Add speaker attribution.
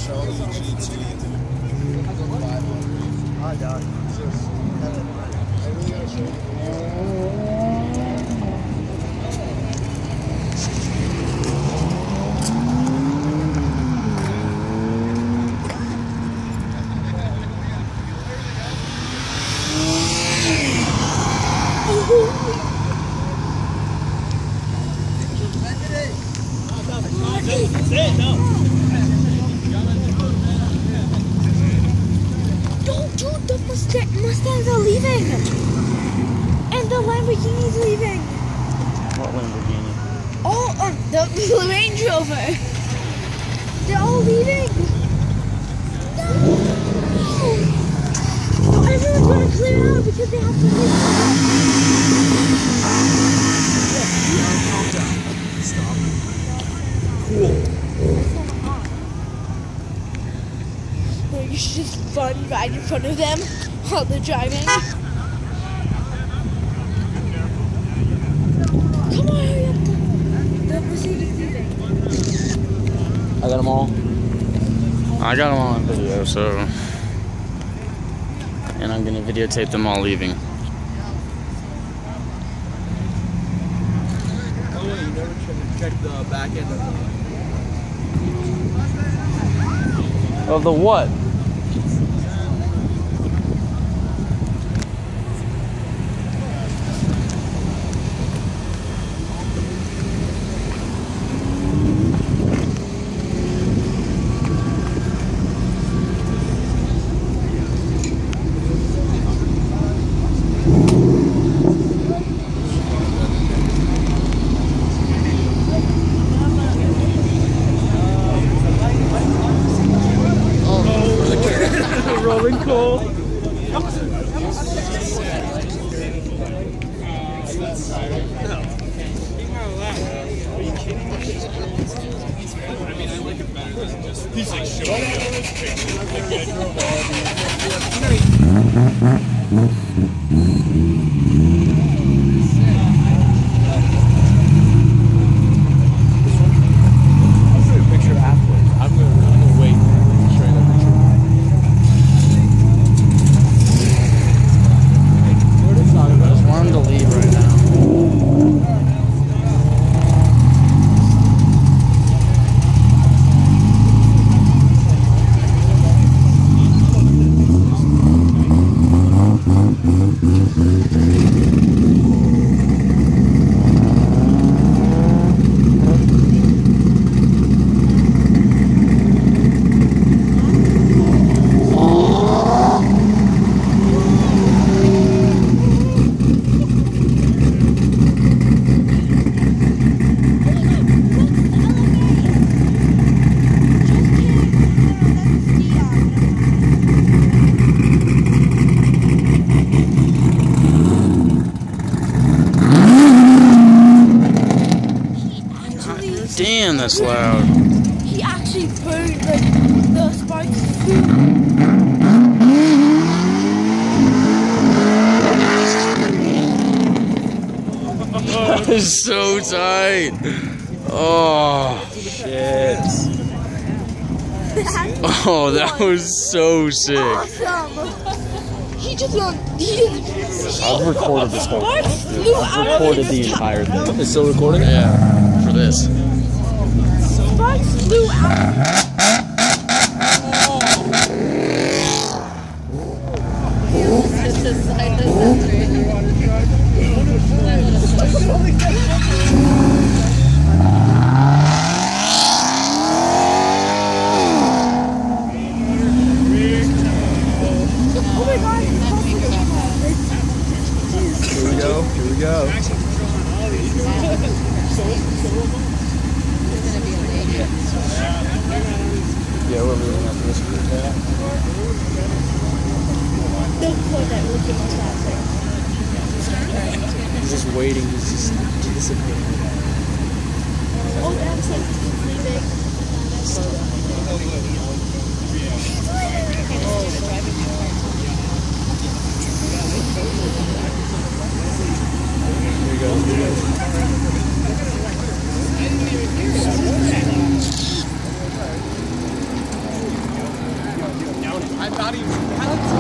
Speaker 1: Dude, the Mustangs are leaving! And the Lamborghini's leaving!
Speaker 2: What Lamborghini?
Speaker 1: Oh, the Range Rover! They're all leaving! No! Everyone's gonna clear out because they have to leave.
Speaker 3: Stop. Cool.
Speaker 1: You should just run right in front of them while they're driving. Come on, hurry up. The Mercedes leaving.
Speaker 2: I got them all. I got them all on video, so. And I'm gonna videotape them all leaving.
Speaker 3: Oh, you never check the back end
Speaker 2: Of the what? Rolling coal.
Speaker 3: He's like showing I'll show you a picture afterwards. I'm gonna wait and show you that picture.
Speaker 2: I just want him to leave right now. Damn, that's loud.
Speaker 1: He actually burned the sparks flew.
Speaker 2: That is so tight. Oh, shit. Oh, that was so sick.
Speaker 1: Awesome. He just
Speaker 2: I've recorded this whole thing. I've recorded the entire thing.
Speaker 3: It's still recording?
Speaker 2: Yeah, for this.
Speaker 1: sparks flew out.
Speaker 3: Here we go. Yeah, we're leaving after this.
Speaker 1: Don't put that look in my traffic.
Speaker 3: He's just waiting. He's just anticipating.
Speaker 1: Oh, that's like leaving.
Speaker 3: Here he goes. I'm not even counting.